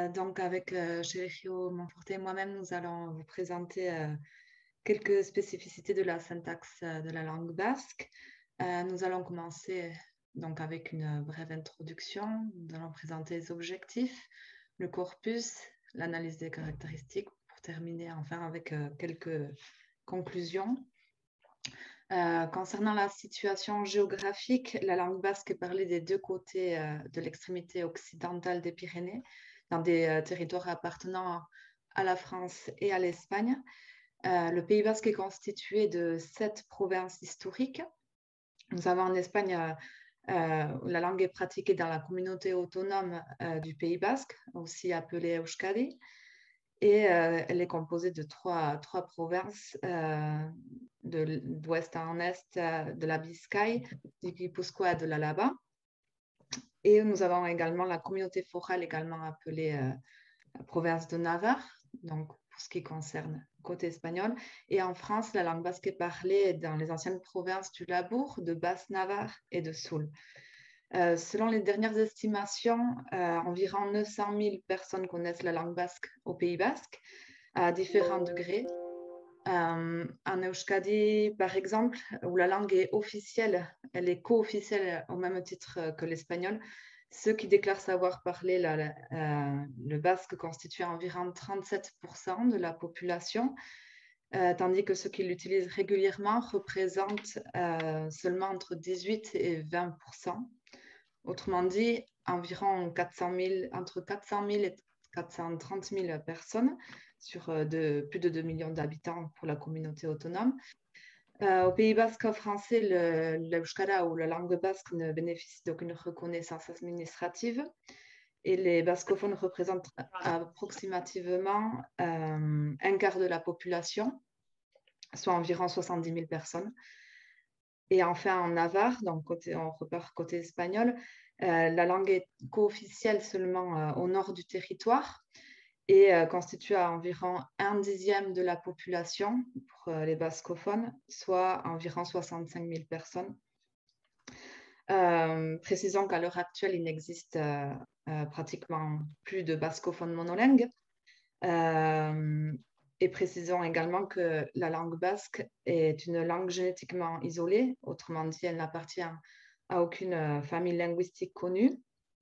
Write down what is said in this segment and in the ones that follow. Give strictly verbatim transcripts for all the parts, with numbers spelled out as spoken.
Euh, donc, avec euh, Sergio Monforte et moi-même, nous allons vous présenter euh, quelques spécificités de la syntaxe euh, de la langue basque. Euh, nous allons commencer donc avec une brève introduction. Nous allons présenter les objectifs, le corpus, l'analyse des caractéristiques, pour terminer enfin avec euh, quelques conclusions. Euh, concernant la situation géographique, la langue basque est parlée des deux côtés euh, de l'extrémité occidentale des Pyrénées, dans des euh, territoires appartenant à la France et à l'Espagne. Euh, le Pays basque est constitué de sept provinces historiques. Nous avons en Espagne, euh, euh, la langue est pratiquée dans la communauté autonome euh, du Pays basque, aussi appelée Euskadi. Et euh, elle est composée de trois, trois provinces, euh, d'ouest en est, euh, de la Biscaye, du Guipuscoa et de l'Alaba. Et nous avons également la communauté forale, également appelée euh, la province de Navarre, donc pour ce qui concerne le côté espagnol. Et en France, la langue basque est parlée dans les anciennes provinces du Labourd, de Basse-Navarre et de Soule. Euh, selon les dernières estimations, euh, environ neuf cent mille personnes connaissent la langue basque au Pays basque à différents degrés. Euh, en Euskadi, par exemple, où la langue est officielle, elle est co-officielle au même titre que l'espagnol, ceux qui déclarent savoir parler la, la, euh, le basque constituent environ trente-sept pour cent de la population, euh, tandis que ceux qui l'utilisent régulièrement représentent euh, seulement entre dix-huit et vingt pour cent. Autrement dit, environ quatre cent mille, entre quatre cent mille et quatre cent trente mille personnes sur de, plus de deux millions d'habitants pour la communauté autonome. Euh, au Pays basque français, l'euskara ou la langue basque ne bénéficie d'aucune reconnaissance administrative et les bascophones représentent approximativement euh, un quart de la population, soit environ soixante-dix mille personnes. Et enfin, en Navarre, donc côté, on repart côté espagnol, euh, la langue est co-officielle seulement euh, au nord du territoire et euh, constitue à environ un dixième de la population pour euh, les bascophones, soit environ soixante-cinq mille personnes. Euh, précisons qu'à l'heure actuelle, il n'existe euh, euh, pratiquement plus de bascophones monolingues. Euh, Et précisons également que la langue basque est une langue génétiquement isolée, autrement dit, elle n'appartient à aucune famille linguistique connue.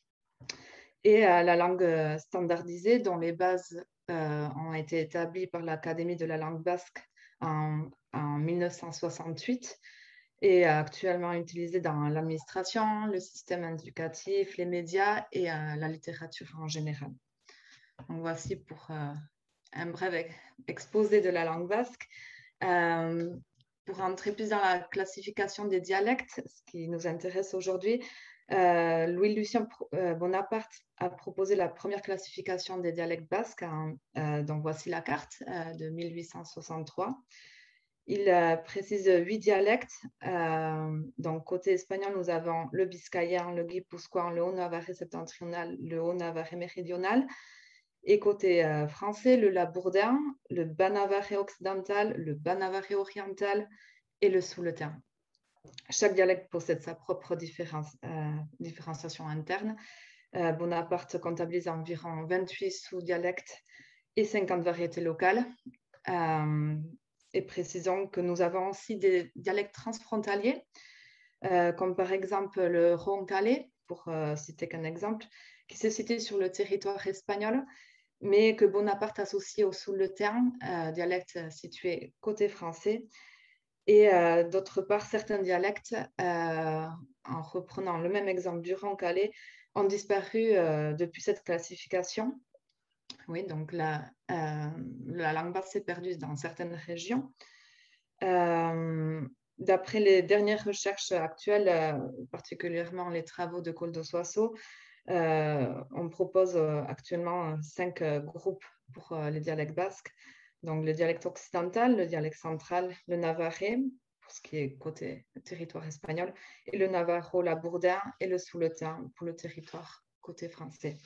Et euh, la langue standardisée, dont les bases euh, ont été établies par l'Académie de la langue basque en, en mille neuf cent soixante-huit, est actuellement utilisée dans l'administration, le système éducatif, les médias et euh, la littérature en général. Donc voici pour euh, un bref exposé de la langue basque. Euh, pour entrer plus dans la classification des dialectes, ce qui nous intéresse aujourd'hui, euh, Louis-Lucien Bonaparte a proposé la première classification des dialectes basques. Hein, euh, donc voici la carte euh, de mille huit cent soixante-trois. Il euh, précise huit dialectes. Euh, donc côté espagnol, nous avons le biscayen, le guipuscoan, le haut-navarrais septentrional, le haut-navarrais méridional. Et côté euh, français, le labourdin, le bas-navarrais occidental, le bas-navarrais oriental et le souletin. Chaque dialecte possède sa propre différence, euh, différenciation interne. Euh, Bonaparte comptabilise environ vingt-huit sous-dialectes et cinquante variétés locales. Euh, et précisons que nous avons aussi des dialectes transfrontaliers, euh, comme par exemple le roncalais, pour euh, citer qu'un exemple, qui se situe sur le territoire espagnol, mais que Bonaparte associait au souletin, euh, dialecte situé côté français. Et euh, d'autre part, certains dialectes, euh, en reprenant le même exemple du roncalais, ont disparu euh, depuis cette classification. Oui, donc la, euh, la langue basque s'est perdue dans certaines régions. Euh, D'après les dernières recherches actuelles, euh, particulièrement les travaux de Koldo Soasso, euh, on propose euh, actuellement cinq euh, groupes pour euh, les dialectes basques. Donc le dialecte occidental, le dialecte central, le navarrais, pour ce qui est côté territoire espagnol, et le navarro-labourdin et le souletin pour le territoire côté français.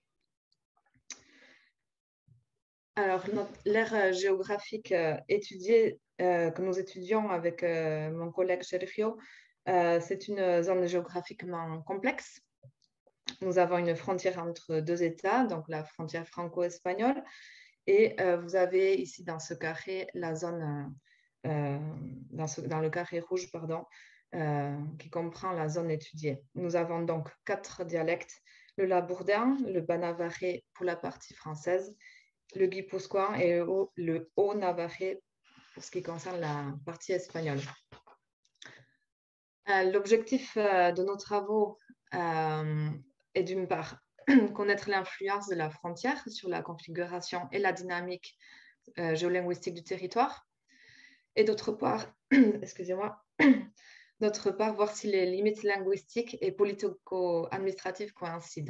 Alors, l'aire géographique euh, étudiée, euh, que nous étudions avec euh, mon collègue Sergio, euh, c'est une zone géographiquement complexe nous avons une frontière entre deux États, donc la frontière franco-espagnole. Et euh, vous avez ici dans ce carré la zone, euh, dans, ce, dans le carré rouge, pardon, euh, qui comprend la zone étudiée. Nous avons donc quatre dialectes, le labourdin, le bas-navarrais pour la partie française, le guipuscoan et le, le haut-navarrais pour ce qui concerne la partie espagnole. Euh, L'objectif euh, de nos travaux euh, est d'une part connaître l'influence de la frontière sur la configuration et la dynamique euh, géolinguistique du territoire, et d'autre part, excusez-moi, d'autre part, voir si les limites linguistiques et politico-administratives coïncident.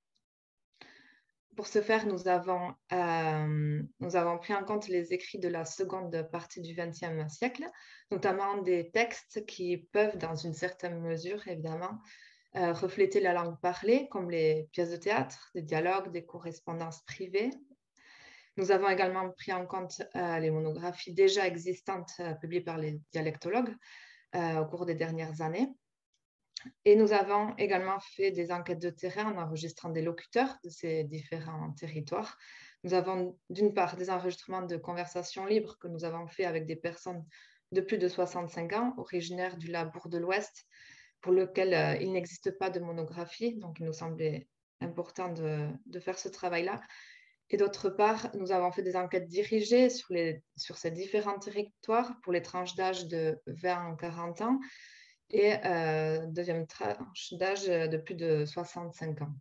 Pour ce faire, nous avons, euh, nous avons pris en compte les écrits de la seconde partie du vingtième siècle, notamment des textes qui peuvent, dans une certaine mesure, évidemment, euh, refléter la langue parlée, comme les pièces de théâtre, des dialogues, des correspondances privées. Nous avons également pris en compte euh, les monographies déjà existantes euh, publiées par les dialectologues euh, au cours des dernières années. Et nous avons également fait des enquêtes de terrain en enregistrant des locuteurs de ces différents territoires. Nous avons d'une part des enregistrements de conversations libres que nous avons fait avec des personnes de plus de soixante-cinq ans, originaires du Labourd de l'Ouest, pour lequel euh, il n'existe pas de monographie, donc il nous semblait important de, de faire ce travail-là. Et d'autre part, nous avons fait des enquêtes dirigées sur, les, sur ces différents territoires pour les tranches d'âge de vingt à quarante ans et euh, deuxième tranche d'âge de plus de soixante-cinq ans.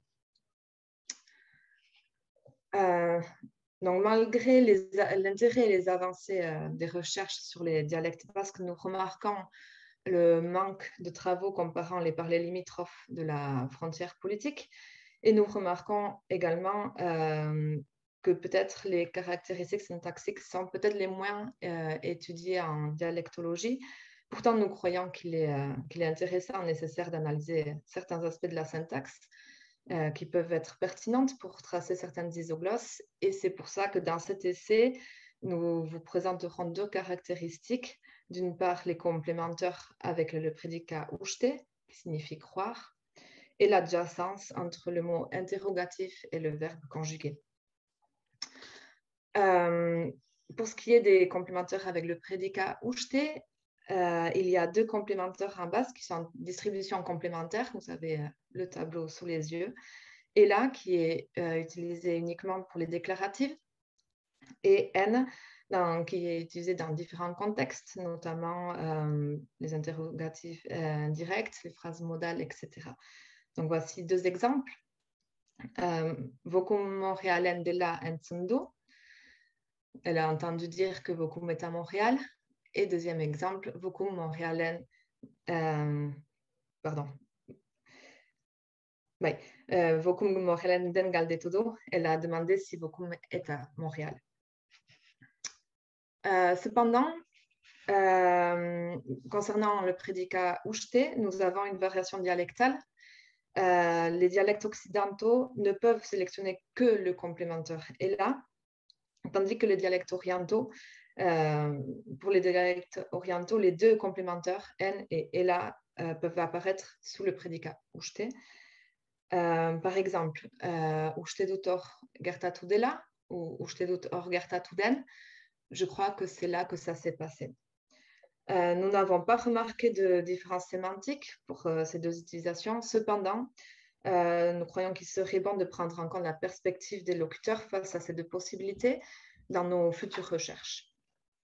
Euh, donc, malgré l'intérêt et les avancées euh, des recherches sur les dialectes basques, nous remarquons le manque de travaux comparant les parlers limitrophes de la frontière politique, et nous remarquons également euh, que peut-être les caractéristiques syntaxiques sont peut-être les moins euh, étudiées en dialectologie. Pourtant, nous croyons qu'il est, euh, qu'il est intéressant, nécessaire d'analyser certains aspects de la syntaxe euh, qui peuvent être pertinentes pour tracer certaines isoglosses. Et c'est pour ça que dans cet essai, nous vous présenterons deux caractéristiques. D'une part, les complémentaires avec le prédicat ushte, qui signifie croire, et l'adjacence entre le mot interrogatif et le verbe conjugué. Euh, pour ce qui est des complémentaires avec le prédicat ushte, euh, il y a deux complémentaires en base qui sont en distribution complémentaire. Vous avez euh, le tableau sous les yeux. Et là, qui est euh, utilisé uniquement pour les déclaratives, et N, dans, qui est utilisé dans différents contextes, notamment euh, les interrogatifs euh, directs, les phrases modales, et cetera. Donc, voici deux exemples. Euh, Vocum Montréalen de la Ensundo. Elle a entendu dire que Vocum est à Montréal. Et deuxième exemple, Vocum Montréalen, euh, pardon. Oui, euh, Vocum Montréalen d'Engal de Todo. Elle a demandé si Vocum est à Montréal. Euh, cependant, euh, concernant le prédicat ushte, nous avons une variation dialectale. Euh, les dialectes occidentaux ne peuvent sélectionner que le complémentaire et là, tandis que les dialectes orientaux, euh, pour les dialectes orientaux, les deux complémentaires N et Ela euh, peuvent apparaître sous le prédicat ushte. Euh, par exemple, euh, ushte dut or gertatudela ou ushte dut or gertatuden, je crois que c'est là que ça s'est passé. Euh, nous n'avons pas remarqué de différence sémantique pour euh, ces deux utilisations. Cependant, euh, nous croyons qu'il serait bon de prendre en compte la perspective des locuteurs face à ces deux possibilités dans nos futures recherches.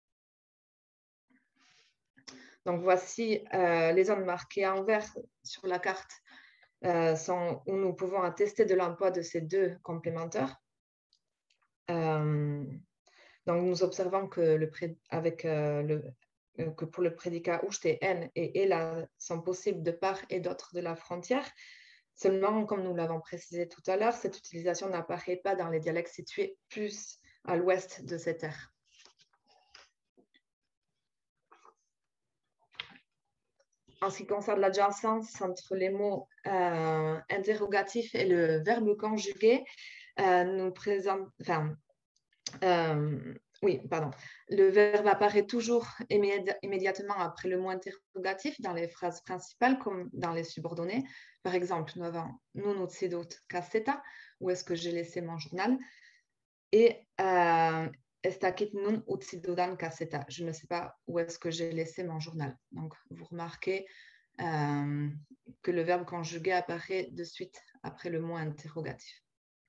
Donc, voici euh, les zones marquées en vert sur la carte euh, sont où nous pouvons attester de l'emploi de ces deux complémentaires. Euh, donc, nous observons que, le pré avec, euh, le, euh, que pour le prédicat ushte, N et Ela sont possibles de part et d'autre de la frontière. Seulement, comme nous l'avons précisé tout à l'heure, cette utilisation n'apparaît pas dans les dialectes situés plus à l'ouest de cette aire. En ce qui concerne l'adjacence entre les mots euh, interrogatifs et le verbe conjugué, euh, nous présente, enfin, euh, Oui, pardon. Le verbe apparaît toujours immédi- immédiatement après le mot interrogatif dans les phrases principales comme dans les subordonnées. Par exemple, nous avons non utsidut cassetta, où est-ce que j'ai laissé mon journal? Et euh, estakit nun utsidudan cassetta, je ne sais pas où est-ce que j'ai laissé mon journal. Donc, vous remarquez euh, que le verbe conjugué apparaît de suite après le mot interrogatif.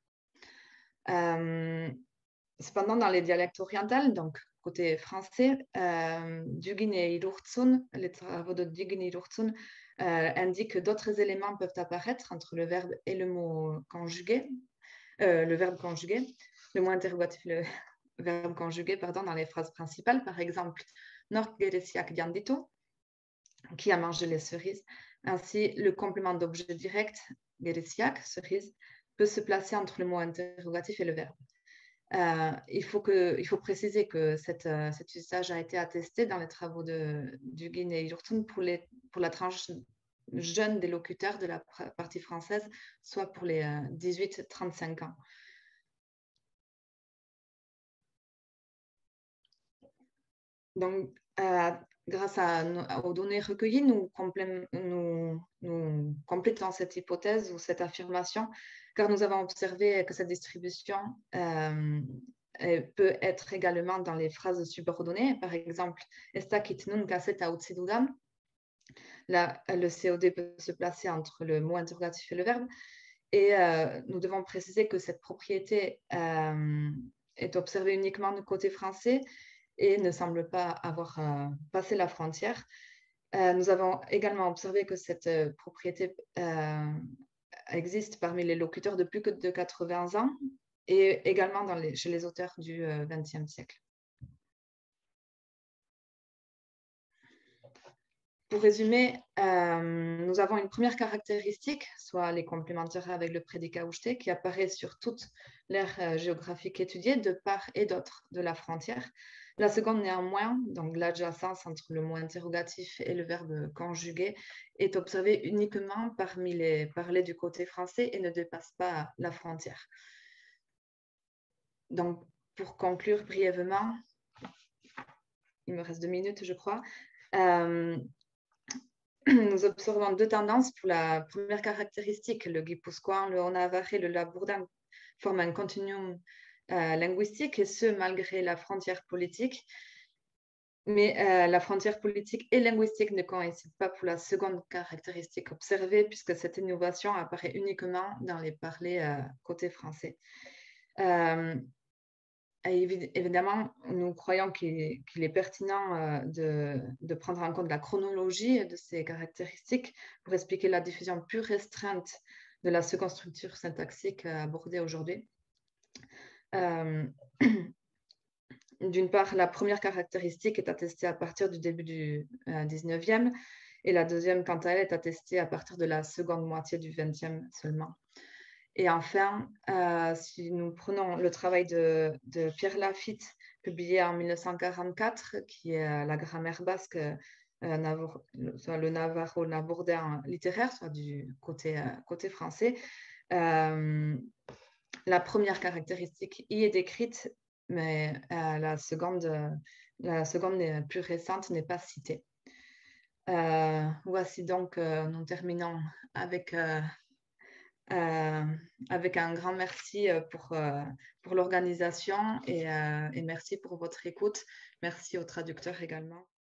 Euh, Cependant, dans les dialectes orientaux, donc côté français, euh, Dugin et Ilurtsun, les travaux de Dugin et Ilurtsun euh, indiquent que d'autres éléments peuvent apparaître entre le verbe et le mot conjugué, euh, le verbe conjugué, le mot interrogatif, le verbe conjugué, pardon, dans les phrases principales. Par exemple, Nord geresiak diandito, qui a mangé les cerises. Ainsi, le complément d'objet direct, geresiak, cerise, peut se placer entre le mot interrogatif et le verbe. Euh, il, faut que, il faut préciser que cette, euh, cet usage a été attesté dans les travaux de Dugin et Ilurtun pour, les, pour la tranche jeune des locuteurs de la partie française, soit pour les euh, dix-huit à trente-cinq ans. Donc, euh, grâce à, aux données recueillies, nous, nous, nous complétons cette hypothèse ou cette affirmation, car nous avons observé que cette distribution euh, peut être également dans les phrases subordonnées. Par exemple, Esta kit nun cassetta utsidudam. Là, le C O D peut se placer entre le mot interrogatif et le verbe. Et euh, nous devons préciser que cette propriété euh, est observée uniquement du côté français et ne semble pas avoir euh, passé la frontière. Euh, nous avons également observé que cette euh, propriété euh, existe parmi les locuteurs de plus que de quatre-vingts ans et également dans les, chez les auteurs du vingtième siècle. Pour résumer, euh, nous avons une première caractéristique, soit les complémentaires avec le prédicat oujeté, qui apparaît sur toute l'aire euh, géographique étudiée de part et d'autre de la frontière. La seconde, néanmoins, donc l'adjacence entre le mot interrogatif et le verbe conjugué, est observée uniquement parmi les parlers du côté français et ne dépasse pas la frontière. Donc, pour conclure brièvement, il me reste deux minutes, je crois. Euh, Nous observons deux tendances. Pour la première caractéristique, le guipuscoan, le haut-navarrais et le labourdan forment un continuum euh, linguistique, et ce, malgré la frontière politique. Mais euh, la frontière politique et linguistique ne coïncident pas pour la seconde caractéristique observée, puisque cette innovation apparaît uniquement dans les parlers euh, côté français. Euh, Évidemment, nous croyons qu'il qu est pertinent euh, de, de prendre en compte la chronologie de ces caractéristiques pour expliquer la diffusion plus restreinte de la seconde structure syntaxique abordée aujourd'hui. Euh, D'une part, la première caractéristique est attestée à partir du début du euh, dix-neuvième et la deuxième, quant à elle, est attestée à partir de la seconde moitié du vingtième seulement. Et enfin, euh, si nous prenons le travail de, de Pierre Lafitte, publié en mille neuf cent quarante-quatre, qui est euh, la grammaire basque, euh, Navar soit le navarro-nabourdin littéraire, soit du côté, euh, côté français, euh, la première caractéristique y est décrite, mais euh, la seconde, la seconde plus récente n'est pas citée. Euh, voici donc, euh, nous terminons avec... Euh, Euh, avec un grand merci pour, euh, pour l'organisation et, euh, et merci pour votre écoute. Merci aux traducteurs également.